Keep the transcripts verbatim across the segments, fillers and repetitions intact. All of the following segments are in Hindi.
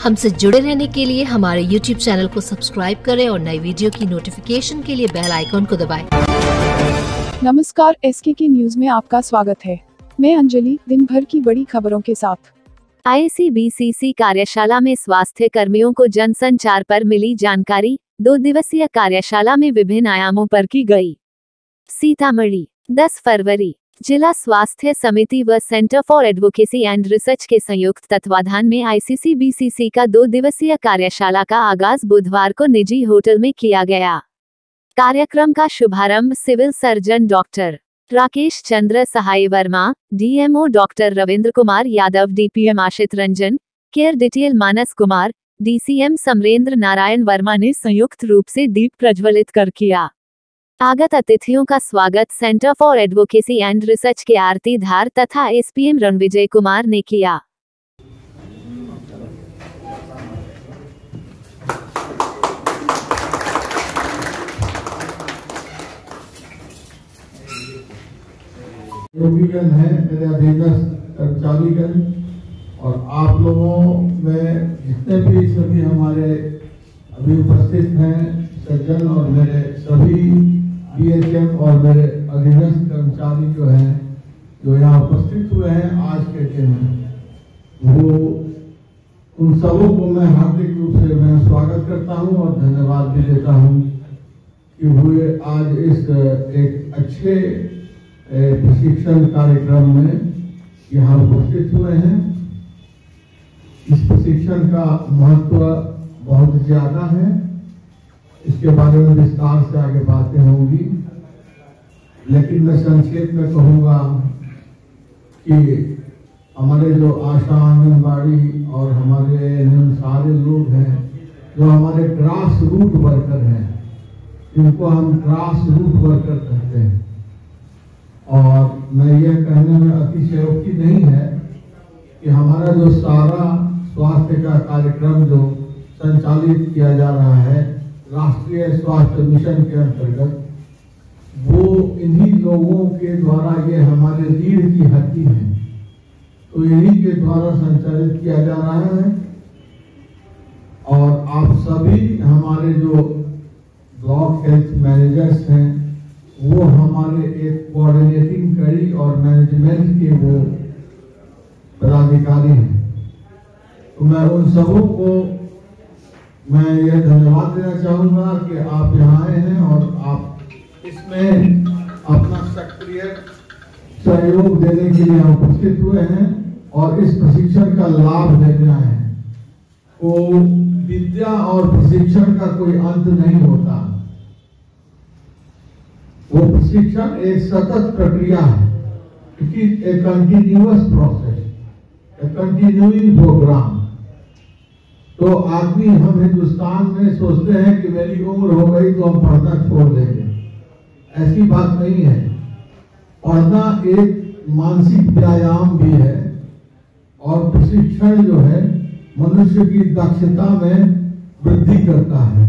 हमसे जुड़े रहने के लिए हमारे यूट्यूब चैनल को सब्सक्राइब करें और नई वीडियो की नोटिफिकेशन के लिए बेल आइकॉन को दबाएं। नमस्कार, एसके की न्यूज में आपका स्वागत है। मैं अंजलि, दिन भर की बड़ी खबरों के साथ। आईसीबीसीसी कार्यशाला में स्वास्थ्य कर्मियों को जनसंचार पर मिली जानकारी। दो दिवसीय कार्यशाला में विभिन्न आयामों पर की गई। सीतामढ़ी, दस फरवरी। जिला स्वास्थ्य समिति व centre for advocacy and research के संयुक्त तत्वाधान में आईसीबीसीसी का दो दिवसीय कार्यशाला का आगाज बुधवार को निजी होटल में किया गया। कार्यक्रम का शुभारंभ civil surgeon doctor Rakesh Chandra Sahay Verma, DMO doctor Ravindra Kumar Yadav, DPM Ashit Ranjan, care detail Manas Kumar, DCM Samarendra Narayan Verma ने संयुक्त रूप से दीप प्रज्वलित कर किया। आगत अतिथियों का स्वागत centre for advocacy and research के आरती धार तथा एसपीएम रणविजय कुमार ने किया। योगीगण है, मेरे अधीनस्थ कर्मचारीगण और आप लोगों में जितने भी सभी हमारे अभी उपस्थित हैं सज्जन और मेरे सभी बीएचएम और मेरे अधीनस्थ कर्मचारी जो हैं जो यहाँ उपस्थित हुए हैं आज के दिन में, वो उन सबों को मैं हार्दिक रूप से मैं स्वागत करता हूँ और धन्यवाद भी देता हूँ कि हुए आज इस एक अच्छे प्रशिक्षण कार्यक्रम में यहाँ उपस्थित हुए हैं। इस प्रशिक्षण का महत्व बहुत ज्यादा है, इसके बारे में विस्तार से आगे बातें होंगी, लेकिन मैं संक्षेप में कहूँगा कि हमारे जो आशा आंगनबाड़ी और हमारे सारे लोग हैं जो हमारे ग्रास रूट वर्कर हैं, जिनको हम ग्रास रूट वर्कर कहते हैं, और मैं ये कहने में अतिशयोक्ति नहीं है कि हमारा जो सारा स्वास्थ्य का कार्यक्रम जो संचालित किया जा रहा है राष्ट्रीय स्वास्थ्य मिशन के अंतर्गत, वो इन्हीं लोगों के द्वारा, ये हमारे रीढ़ की हड्डी है, तो इन्हीं के द्वारा संचालित किया जा रहा है। और आप सभी हमारे जो ब्लॉक हेल्थ मैनेजर्स हैं वो हमारे एक कोऑर्डिनेटिंग कड़ी और मैनेजमेंट के वो पदाधिकारी हैं, तो मैं उन सबों को मैं ये धन्यवाद देना चाहूँगा कि आप यहाँ आए हैं और आप इसमें अपना सक्रिय सहयोग देने के लिए उपस्थित हुए हैं और इस प्रशिक्षण का लाभ लेने आए हैं। तो विद्या और प्रशिक्षण का कोई अंत नहीं होता, वो प्रशिक्षण एक सतत प्रक्रिया है, it is a continuous process, a continuing programme. तो आदमी, हम हिंदुस्तान में सोचते हैं कि मेरी उम्र हो गई तो हम पढ़ना छोड़ देंगे, ऐसी बात नहीं है। पढ़ना एक मानसिक व्यायाम भी है और प्रशिक्षण जो है मनुष्य की दक्षता में वृद्धि करता है।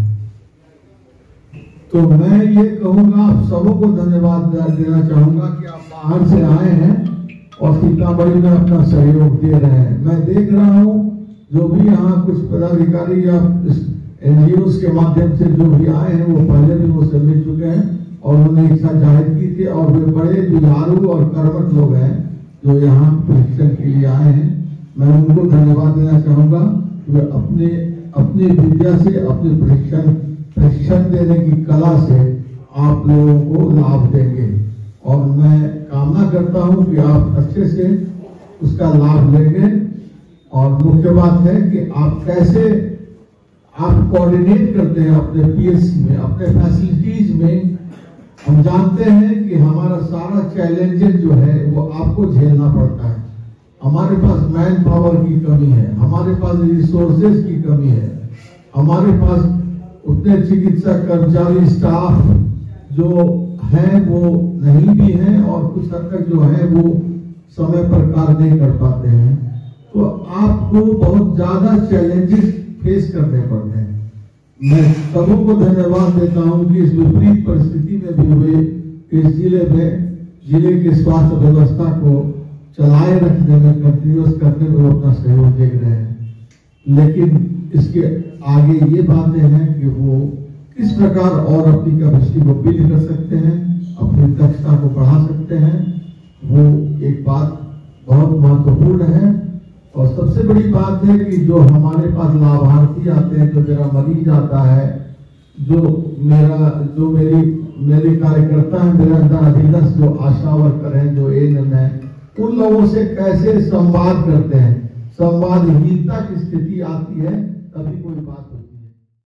तो मैं ये कहूँगा, आप सबों को धन्यवाद देना चाहूँगा कि आप बाहर से आए हैं और सीतामढ़ी में अपना सहयोग दे रहे हैं। मैं देख रहा हूँ जो भी यहाँ कुछ पदाधिकारी या एनजीओ के माध्यम से जो भी आए हैं वो पहले भी वो सब मिल चुके हैं और उन्होंने इच्छा जाहिर की थी, और वे बड़े जुझारू और कर्मठ लोग हैं जो यहाँ प्रशिक्षण के लिए आए हैं। मैं उनको धन्यवाद देना चाहूँगा कि वे अपने अपनी विद्या से, अपने प्रशिक्षण प्रशिक्षण देने की कला से आप लोगों को लाभ देंगे, और मैं कामना करता हूं कि आप अच्छे से उसका लाभ लेंगे। और मुख्य बात है कि आप कैसे आप कोऑर्डिनेट करते हैं अपने पीएससी में, अपने फैसिलिटीज में। हम जानते हैं कि हमारा सारा चैलेंजेस जो है वो आपको झेलना पड़ता है। हमारे पास मैन पावर की कमी है, हमारे पास रिसोर्सेज की कमी है, हमारे पास उतने चिकित्सक कर्मचारी स्टाफ जो हैं वो नहीं भी हैं, और कुछ हद तक जो है वो समय पर कार्य नहीं कर पाते हैं। तो आपको बहुत ज्यादा चैलेंजेस फेस करने पड़ते हैं। मैं सबों को धन्यवाद देता हूं कि इस विपरीत परिस्थिति में भी हुए इस जिले में जिले के स्वास्थ्य व्यवस्था को चलाए रखने में, कंटिन्यूस करने में अपना सहयोग दे रहे हैं। लेकिन इसके आगे ये बातें हैं कि वो किस प्रकार और अपनी कैपेसिटी को बिल्ड कर सकते हैं, अपनी दक्षता को बढ़ा सकते हैं। वो एक बात बहुत महत्वपूर्ण है। और सबसे बड़ी बात है कि जो हमारे पास लाभार्थी आते हैं, जो मेरा मरीज आता है, जो मेरा जो मेरी मेरे कार्यकर्ता है, मेरे अंदर अधीनस्थ जो आशा वर्कर हैं, जो एएनएम है, उन लोगों से कैसे संवाद करते हैं। संवादहीनता की स्थिति आती है तभी कोई बात होती है।